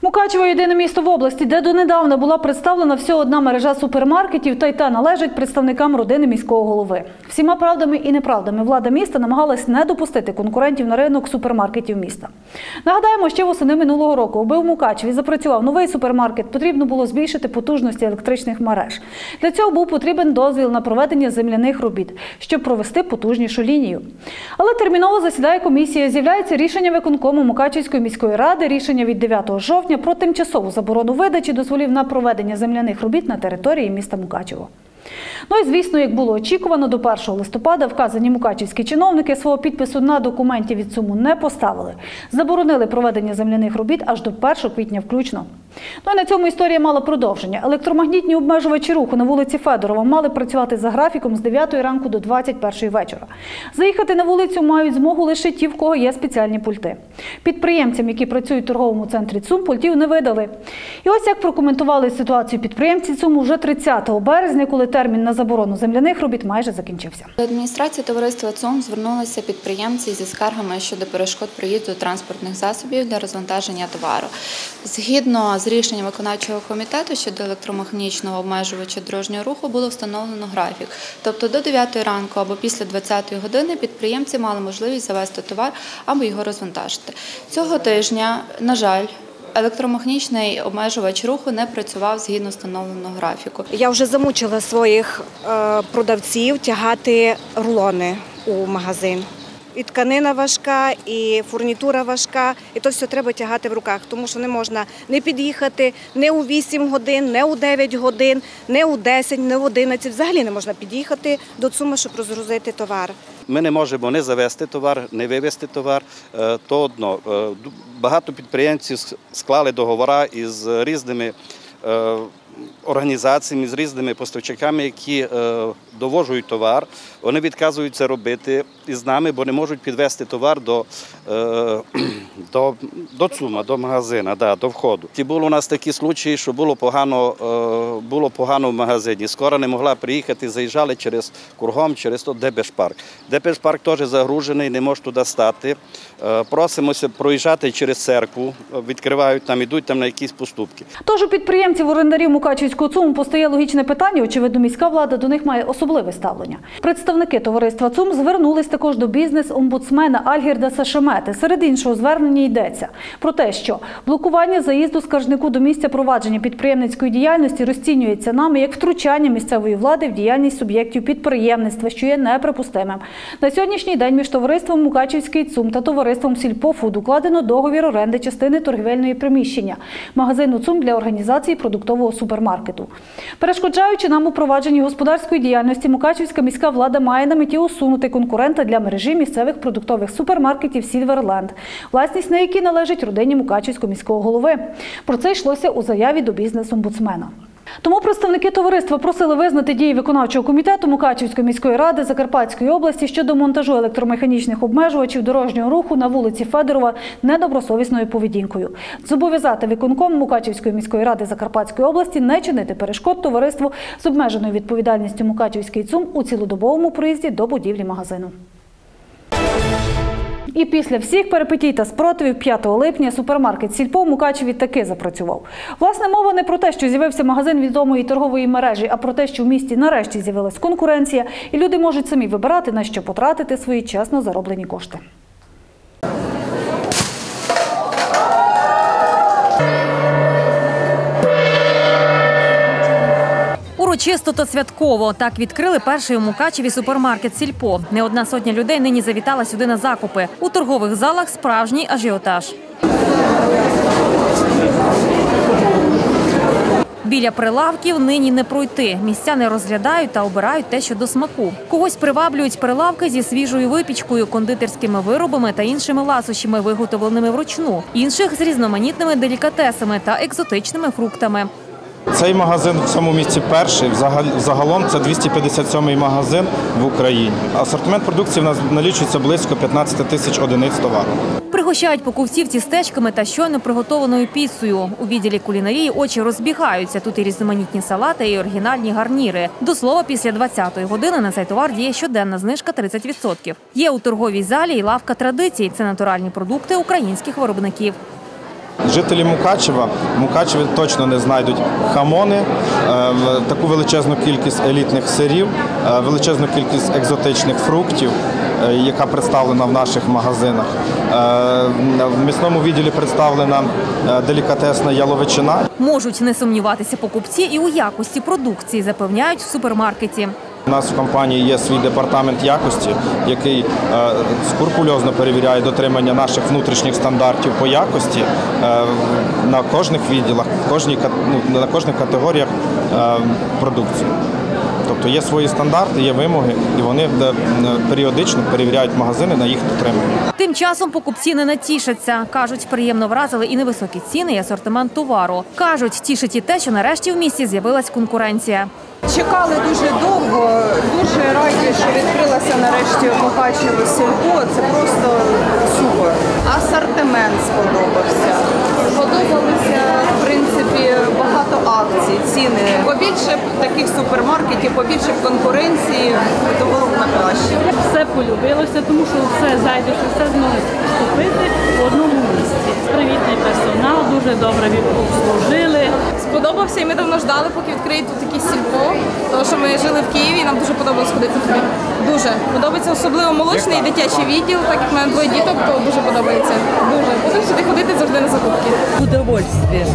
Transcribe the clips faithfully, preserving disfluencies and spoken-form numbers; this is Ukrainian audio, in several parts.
Мукачево – єдине місто в області, де донедавна була представлена всього одна мережа супермаркетів, та й та належить представникам родини міського голови. Всіма правдами і неправдами влада міста намагалась не допустити конкурентів на ринок супермаркетів міста. Нагадаємо, ще восени минулого року, аби у Мукачеві запрацював новий супермаркет, потрібно було збільшити потужності електричних мереж. Для цього був потрібен дозвіл на проведення земляних робіт, щоб провести потужнішу лінію. Але терміново засідає комісія, з'являється рішення виконкому Мукачевської міської ради, рішення від дев'ятого жовтня про тимчасову заборону видачі дозволів на проведення земляних робіт на території міста Мукачево. Ну і звісно, як було очікувано, до першого листопада вказані мукачевські чиновники свого підпису на документі від ЦУМу не поставили. Заборонили проведення земляних робіт аж до першого квітня включно. Ну і на цьому історія мала продовження. Електромагнітні обмежувачі руху на вулиці Федорова мали працювати за графіком з дев'ятої ранку до двадцять першої вечора. Заїхати на вулицю мають змогу лише ті, в кого є спеціальні пульти. Підприємцям, які працюють в торговому центрі ЦУМ, пультів не видали. І ось як прокоментували ситуацію підприємці ЦУМу вже тридцятого березня, коли термін на заборону земляних робіт майже закінчився. До адміністрації товариства ЦУМ звернулися підприємці зі скаргами щодо перешкод проїзду транспортних засобів для розвантаження товару. Згідно з рішенням виконавчого комітету щодо електромеханічного обмежувача дорожнього руху було встановлено графік. Тобто до дев'ятої ранку або після двадцятої години підприємці мали можливість завести товар або його розвантажити. Цього тижня, на жаль, електромеханічний обмежувач руху не працював згідно встановленого графіку. Я вже замучила своїх продавців тягати рулони у магазин. І тканина важка, і фурнітура важка, і то все треба тягати в руках, тому що не можна не під'їхати не у вісім годин, не у дев'ять годин, не у десять, не в одинадцять. Взагалі не можна під'їхати до ЦУМу, щоб розгрузити товар. Ми не можемо не завести товар, не вивезти товар, то одно. Багато підприємців склали договори із різними організаціями, з різними поставщиками, які довожують товар. Вони відказуються робити із нами, бо не можуть підвезти товар до, до, до ЦУМа, до магазина, да, до входу. І були у нас такі случаї, що було погано, було погано в магазині. Скоро не могла приїхати, заїжджали через кругом, через то Дебешпарк. Дебешпарк теж загружений, не може туди стати. Просимося проїжджати через церкву, відкривають там, йдуть там на якісь поступки. Тож у підприємців орендарів Мукачевського ЦУМу постає логічне питання, очевидно, міська влада до них має особливе ставлення. Представники товариства ЦУМ звернулись також до бізнес-омбудсмена Альгірдаса Шемети. Серед іншого звернення йдеться про те, що блокування заїзду скаржнику до місця провадження підприємницької діяльності розцінюється нами як втручання місцевої влади в діяльність суб'єктів підприємництва, що є неприпустимим. На сьогоднішній день між товариством Мукачевський ЦУМ та товариством Сільпофуд укладено договір оренди частини торгівельної приміщення магазину ЦУМ для організації продуктового супермаркету. Перешкоджаючи нам у провадженні господарської діяльності, Мукачевська міська влада має на меті усунути конкурента для мережі місцевих продуктових супермаркетів «Сільверленд», власність на які належить родині Мукачевського міського голови. Про це йшлося у заяві до бізнес-омбудсмена. Тому представники товариства просили визнати дії виконавчого комітету Мукачевської міської ради Закарпатської області щодо монтажу електромеханічних обмежувачів дорожнього руху на вулиці Федорова недобросовісною поведінкою. Зобов'язати виконком Мукачевської міської ради Закарпатської області не чинити перешкод товариству з обмеженою відповідальністю Мукачевський ЦУМ у цілодобовому проїзді до будівлі магазину. І після всіх перипетій та спротивів п'ятого липня супермаркет «Сільпо» в Мукачеві таки запрацював. Власне, мова не про те, що з'явився магазин відомої торгової мережі, а про те, що в місті нарешті з'явилась конкуренція, і люди можуть самі вибирати, на що потратити свої чесно зароблені кошти. Урочисто та святково. Так відкрили перший у Мукачеві супермаркет «Сільпо». Не одна сотня людей нині завітала сюди на закупи. У торгових залах справжній ажіотаж. Біля прилавків нині не пройти. Містяни розглядають та обирають те, що до смаку. Когось приваблюють прилавки зі свіжою випічкою, кондитерськими виробами та іншими ласощами, виготовленими вручну. Інших – з різноманітними делікатесами та екзотичними фруктами. Цей магазин в цьому місці перший. Загалом це двісті п'ятдесят сьомий магазин в Україні. Асортимент продукції в нас налічується близько п'ятнадцять тисяч одиниць товару. Пригощають покупців тістечками та щойно приготованою піцею. У відділі кулінарії очі розбігаються. Тут і різноманітні салати, і оригінальні гарніри. До слова, після двадцятої години на цей товар діє щоденна знижка тридцять відсотків. Є у торговій залі і лавка традицій. Це натуральні продукти українських виробників. Жителі Мукачева, в Мукачеві точно не знайдуть хамони, таку величезну кількість елітних сирів, величезну кількість екзотичних фруктів, яка представлена в наших магазинах. В м'ясному відділі представлена делікатесна яловичина. Можуть не сумніватися покупці і у якості продукції, запевняють в супермаркеті. У нас в компанії є свій департамент якості, який е, скрупульозно перевіряє дотримання наших внутрішніх стандартів по якості е, на кожних відділах, в кожній, ну, на кожних категоріях е, продукції. Тобто є свої стандарти, є вимоги, і вони періодично перевіряють магазини на їх дотримання. Тим часом покупці не натішаться. Кажуть, приємно вразили і невисокі ціни, і асортимент товару. Кажуть, тішить і те, що нарешті в місті з'явилась конкуренція. Чекали дуже довго, дуже раді, що відкрилася нарешті в Мукачеві сільпо. Це просто супер. Асортимент сподобався. Сподобалися, в принципі, багато акцій, ціни. Побільше таких супермаркетів, побільше конкуренції, то було б на краще. Все полюбилося, тому що все зайдеш, все зможеш купити в одному місці. Привітний персонал, дуже добре обслужили. Сподобався, і ми давно ждали, поки відкриють тут такі сільпо, тому що ми жили в Києві, і нам дуже подобалось ходити туди. Дуже. Подобається особливо молочний і дитячий відділ, так як в мене двоє діток, то дуже подобається. Дуже. Будемо сюди ходити завжди на закупки. Удовольствие.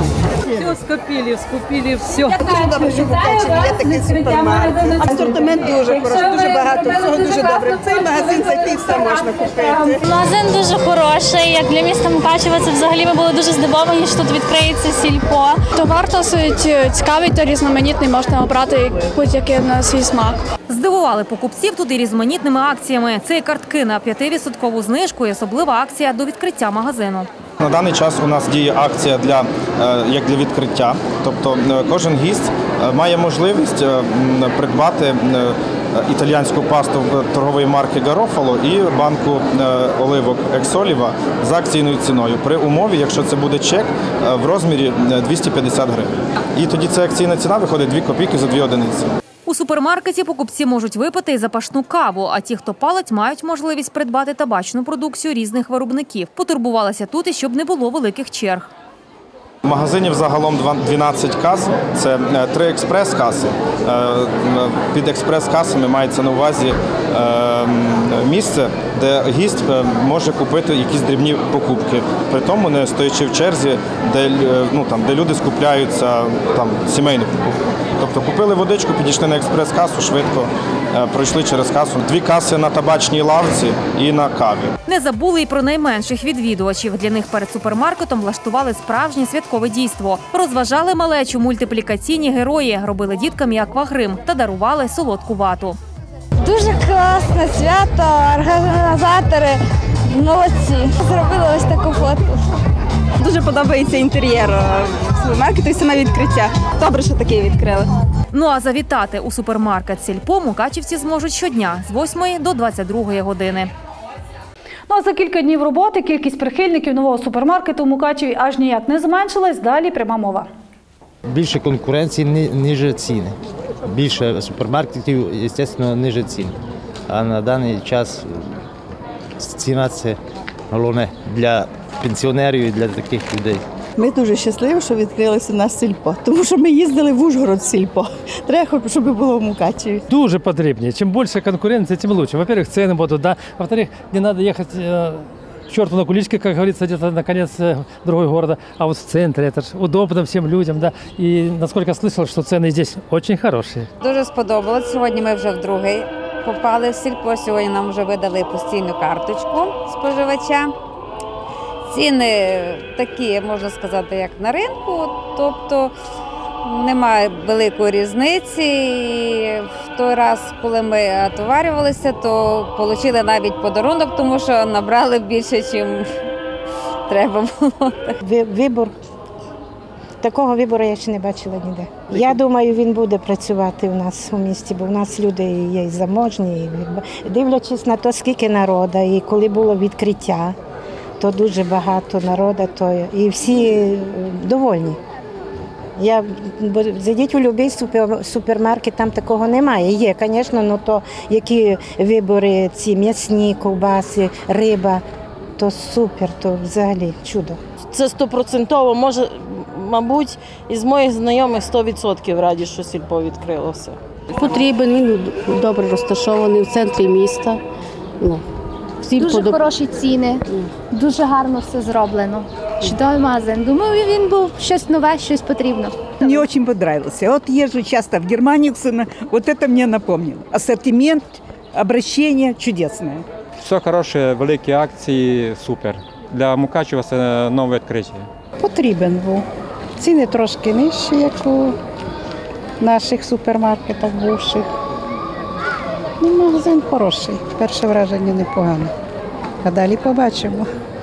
Все скупили, скупили все. Дуже добре, що в Мукачеві є такий супермаркет. Асортимент дуже хороший, дуже багато, всього дуже добре. В цей магазин зайти і все можна купити. Магазин дуже хороший, як для міста Мукачева. Це взагалі ми були дуже здивовані, що тут відкриється сільпо. Товар досить цікавий та різноманітний, можна обрати будь-який на свій смак. Здивували покупців тут і різноманітними акціями. Це і картки на п'ять відсотків знижку і особлива акція до відкриття магазину. На даний час у нас діє акція для, як для відкриття, тобто кожен гість має можливість придбати італійську пасту торгової марки Гарофало і банку оливок Ексоліва за акційною ціною при умові, якщо це буде чек в розмірі двісті п'ятдесят гривень. І тоді ця акційна ціна виходить дві копійки за дві одиниці. У супермаркеті покупці можуть випити і запашну каву, а ті, хто палить, мають можливість придбати табачну продукцію різних виробників. Потурбувалися тут і щоб не було великих черг. Магазинів загалом дванадцять кас, це три експрес-каси. Під експрес-касами мається на увазі місце, де гість може купити якісь дрібні покупки, при тому не стоячи в черзі, де, ну, там, де люди скупляються там, сімейну покупку. Тобто купили водичку, підійшли на експрес-касу, швидко пройшли через касу. Дві каси на табачній лавці і на каві. Не забули і про найменших відвідувачів. Для них перед супермаркетом влаштували справжнє святкове дійство. Розважали малечу мультиплікаційні герої, робили діткам і аквагрим та дарували солодку вату. Дуже класне свято, організатори молодці. Зробили ось таку фото. Дуже подобається інтер'єр супермаркету і саме відкриття. Добре, що таке відкрили. Ну а завітати у супермаркет «Сільпо» мукачівці зможуть щодня з восьмої до двадцять другої години. Ну а за кілька днів роботи кількість прихильників нового супермаркету в Мукачеві аж ніяк не зменшилась. Далі пряма мова. Більше конкуренції, ниже ціни. Більше супермаркетів, звісно, ниже ціни. А на даний час ціна – це головне для пенсіонерів і для таких людей. Ми дуже щасливі, що відкрилося у нас сільпо, тому що ми їздили в Ужгород сільпо. Треба, щоб було в Мукачеві. Дуже потрібні. Чим більше конкуренції, тим краще. Во-первых, ціни будуть, да. Во-вторых, не треба їхати э, черту на куличке, как говорится, где-то на конец э, другого города, а вот в центре. Это же удобно всем людям, да. И насколько я слышал, что цены здесь очень хорошие. Дуже сподобалось. Сьогодні ми вже вдруге попали в сільпо. Сьогодні нам вже видали постійну карточку споживача. Ціни такі, можна сказати, як на ринку, тобто немає великої різниці. І в той раз, коли ми отоварювалися, то отримали навіть подарунок, тому що набрали більше, ніж треба було. Вибор. Такого вибору я ще не бачила ніде. Я думаю, він буде працювати у нас у місті, бо в нас люди є і заможні, і дивлячись на те, скільки народу, і коли було відкриття, то дуже багато народу, то і всі довольні. Я, зайдіть у будь-який супермаркет, там такого немає. Є, звісно, але то які вибори, ці м'ясні, ковбаси, риба, то супер, то взагалі чудо. це стопроцентово, може, мабуть, із моїх знайомих сто відсотків раді, що сільпо відкрилося. Потрібен, він добре розташований в центрі міста. Ну, дуже подоб... хороші ціни, дуже гарно все зроблено. Чудовий магазин. Думаю, він був щось нове, щось потрібно. Мне очень понравился. Вот езжу часто в Германию, вот это мне напомнило. Ассортимент, обращение чудесное. Все хороше, великі акції, супер. Для Мукачева це нове відкриття. Потрібен був. Ціни трошки нижчі, як у наших супермаркетах бувших. Ну, магазин хороший, перше враження непогане. А далі побачимо.